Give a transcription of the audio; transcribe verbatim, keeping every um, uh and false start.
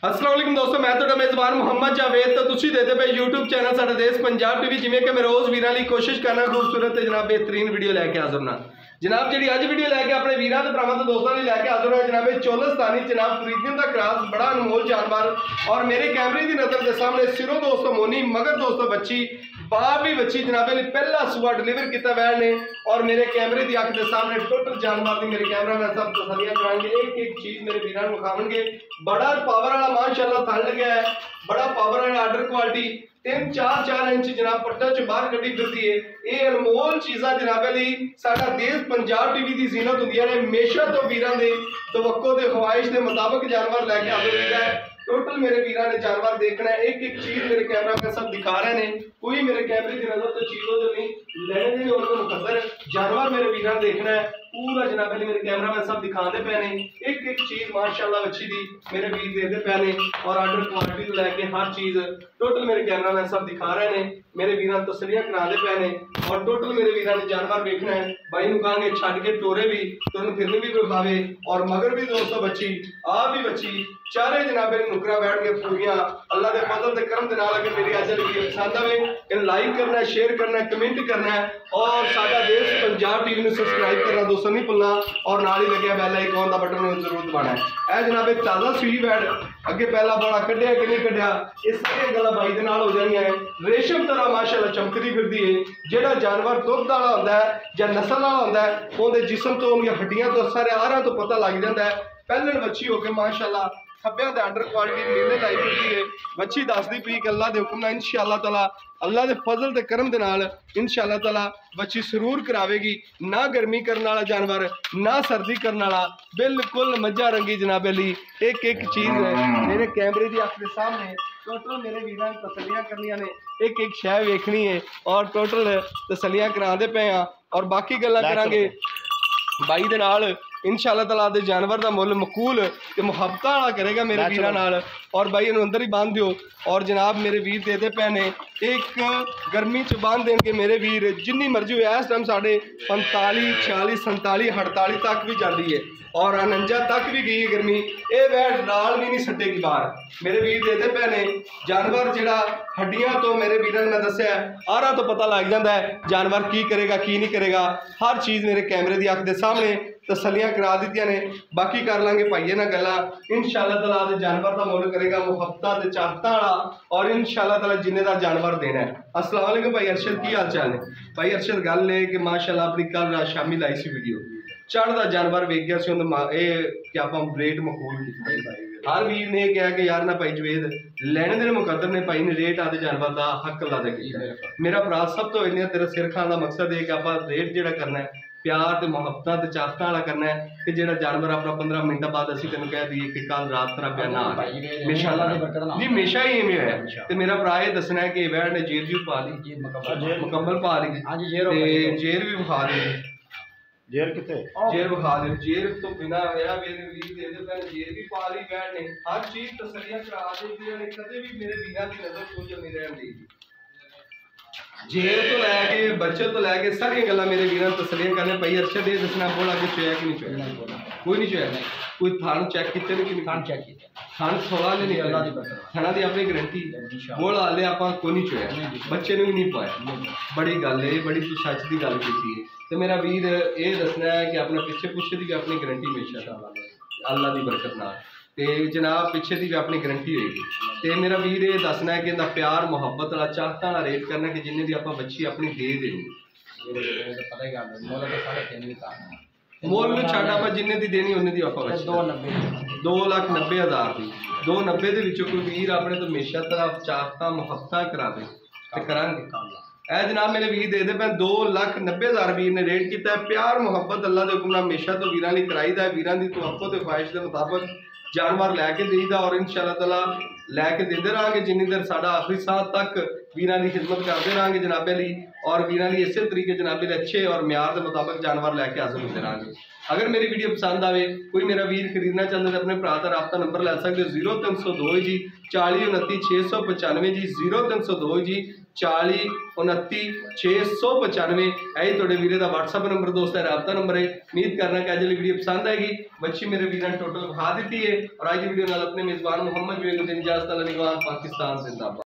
अस्सलाम वालेकुम दोस्तों, मैं तो मेज़बान मोहम्मद जावेद तो तुसी देते पे यूट्यूब चैनल साडा देश पंजाब टीवी जिमें कि मैं रोज़ वीरां लई कोशिश करना खूबसूरत जनाब बेहतरीन वीडियो लैके हाज़र ना जनाब जी अज वीडियो लैके अपने वीरां ते भरावां ते दोस्तां लई लैके हाज़र होया जनाब चोलस्तानी जनाब फ्रीजियन दा क्रॉस बड़ा अनमोल जानवर और मेरे कैमरे की नज़र के सामने सिरों दोस्तों मोनी मगर दोस्तों बच्ची बाप भी बच्ची जनाब पहला सुबह डिलीवर किया वैन ने और मेरे कैमरे की अख के सामने टोटल जानवर की मेरे कैमरा मैन सब तसलियां कराएंगे, एक एक चीज मेरे वीरां नूं विखावणगे। बड़ा पावर वाला माशाअल्लाह थल लग्या है, बड़ा पावर वाला आर्डर क्वालिटी तीन चार चार इंच जनाब पट्टा च बाहर कड्डी फिरदी है। ये अनमोल चीज़ां जनाब लई साडा देश पंजाब टीवी की जीनत हुंदियां ने। हमेशा तो वीरां दे तवक्को ते ख्वाहिश के मुताबिक जानवर लैके हाज़र होईदा है। टोटल मेरे वीरां ने जानवर देखना है, एक एक चीज मेरे कैमरा में सब दिखा रहे हैं। कोई मेरे कैमरे की नजर तो चीजों जो नहीं लेने देने और मुकद्दर जानवर मेरे वीरां देखना है पूरा जनाब अली मेरे कैमरा में सब दिखाते पे ने। एक एक चीज माशाल्लाह अच्छी दी मेरे वीर देते पे ने और आर्डर क्वालिटी तो लैके हर चीज टोटल मेरे कैमरा में सब दिखा रहे हैं। मेरे वीरां तसलियां कराते पे ने और टोटल मेरे वीरां ने जानवर देखना है। भाई नूं कहांगे छड्ड के टोरे भी तुहानूं फिरन भी विखावे और मगर भी दोस्तों बच्ची आ भी बच्ची चारे जनाबे नुकरा बैठ के पूरियां अल्लाह के फजल ते करम दे नाल अगर मेरी अज वीडियो पसंद आवे इन लाइक करना है, शेयर करना है, कमेंट करना है और साडा देश पंजाब टीवी नूं सब्सक्राइब करना दोस्तों नहीं भुलना और नाल ही लगे बेल आइकन दा बटन जरूर दबाना है। ए जनाबे ताज़ा सूई बैड अगे पहला बड़ा कढ़िया कि नहीं कढ़िया ये सारी गल्लां बाई दे नाल हो जाणियां है। रेशम तरह माशाअल्लाह चमकदी फिरदी है। जेड़ा जानवर दुध वाला होंदा है या नस्ल वाला होंदा है उहदे जिस्म तो उहदियां हड्डियां तो सारे आहारां तो पता लग जाता है। पहले बच्ची होके माशाअल्लाह खब्बियां दे अंडर क्वालिटी नीले लाई फिरदी है। बच्ची दसदी पई कि अल्लाह दे हुक्म नाल इंशाअल्लाह ताला अल्लाह दे फजल ते करम दे नाल इंशाअल्लाह ताला बच्ची सुरूर करावेगी। ना गर्मी करने वाला जानवर ना सर्दी करने वाला बिल्कुल मज्जा रंगी जनाब अली एक एक चीज़ है मेरे कैमरे की अख के सामने। टोटल मेरे वीरां तसलियां करनियां ने, एक एक शय वेखनी है और टोटल तसलियां करांदे पे हैं और बाकी गल्लां करांगे बाई दे नाल इंशाअल्लाह ताला दे जानवर का मुल मकूल ते मुहब्बत वाला करेगा मेरे वीरां नाल और भाई इन्हूं अंदर ही बांध दियो और जनाब मेरे वीर देते पैने एक गर्मी च बांध देंगे मेरे वीर जिन्नी मर्जी हो। इस टाइम साढ़े पंताली छियाली संताली अड़ताली तक भी जाती है और उनंजा तक भी गई है गर्मी। ये वैट नाल भी नहीं सटेगी बाहर मेरे वीर देते पैने जानवर जिहड़ा हड्डियां तो मेरे वीर ने मैं दस्या आरा तो पता लग जाता है जानवर की करेगा की नहीं करेगा। हर चीज़ मेरे कैमरे की अख के सामने तसलियां करा दी ने। बाकी कर लांगे भाइये ना गल्लां इंशाअल्लाह ताला दे जानवर का मुल करेगा मुहब्बत ते चाहता वाला और इंशाअल्लाह ताला जिन्ने दा जानवर देना है। अस्सलाम वालेकुम भाई अरशद की हाल चाल है भाई अरशद गल है कि माशाअल्लाह अपनी कल रात शामी लाई सी वीडियो चढ़दा जानवर वेख गया सी कि आप रेट मकूल किया। हर वीर ने कहा कि यार ना भाई जवेद लैने देने मुकद्दर ने भाई ने रेट आदे जानवर का हक अदा किया। मेरा भरा सब तो इन्हें तेरा सिर खाने का मकसद है कि आप रेट जो करना है प्यार ते मुहब्बत ते चाहत वाला करना है कि जेड़ा जानवर अपना पंद्रह मिनट बाद असीं तेन कह दईए कि कल रात तेरा ब्याह ना आ जी हमेशा ही इवें होया। ते मेरा भरा ये दसना है कि वैड ने जेर जूर पा ली मुकम्मल पा ली ते जेर भी विखा दी जेर किथे जेर विखा दे जेर तो बिना मेरा मेरे वीर दे दे पहले जेर भी पा ली वैड ने हर चीज तसलियां करा दी ने कदे भी मेरे वीरां दी नजर कुछ नहीं रहन दी। जेल तो लैके बच्चे तो लैके सारी गल्लां मेरे वीरां तसलियां करने पई। अरशद ये दसना बोला कि चोया कि नहीं चोया कोई नहीं चोया कोई थान चेक किते नहीं कि थान चेक किया थान सवा ने निकला थाना दी अपनी गारंटी बोल हाले आपां कोई नहीं चोया बच्चे ने भी नहीं पाया। बड़ी गल है बड़ी तू सच की गल कीती है तो मेरा वीर ये दसना है कि अपने पिछे पुछे की अपनी गारंटी हमेशा अल्लाह की बरकत नाल ते जनाब पिछे की भी अपनी गारंटी होएगी। तो मेरा वीर ये दसना है कि इनका प्यार मुहब्बत वाला चाहता वाला रेट करना कि जिन्हें भी आप बच्ची अपनी दे देनी मोल में छड़ आप जिन्हें दी देनी उन्हें दी आप दो नब्बे दो लाख नब्बे हज़ार की दो नब्बे के कोई वीर अपने तो हमेशा तरह चाहता मुहब्बत करा दे तो करांगे। ए जनाब मेरे वीर दे दे पे दो लाख नब्बे हज़ार वीर ने रेट किया प्यार मुहब्बत अल्लाह के हुक्म हमेशा तो वीरां लई कराई दा वीरां दी तो आपको तो ख्वाहिश के मुताबिक जानवर लैके देईदा और इंशाअल्लाह ताला लैके देते रहेंगे जिन्नी देर साडा आखिरी साह तक वीरां की खिदमत करते रहेंगे जनाबे लई और वीरां लई इसे तरीके जनाब दे अच्छे और म्यार के मुताबिक जानवर लैके हाजिर होते रहेंगे। अगर मेरी वीडियो पसंद आए, कोई मेरा वीर खरीदना चाहते तो अपने भरा का राबता नंबर लै सकते हो जीरो तीन सौ दो जी चाली उनती छे सौ पचानवे जी जीरो तीन सौ दो जी चाली उनती छे सौ पचानवे। यही थोड़े वीरे का व्हाट्सअप नंबर दोस्त है, राबता नंबर है। उम्मीद करना कि अज वाली वीडियो पसंद आएगी। बच्ची मेरे वीर ने टोटल खा दी है और आज की वीडियो अपने मेजबान मुहम्मद जो इजाजत पाकिस्तान जिंदाबाद।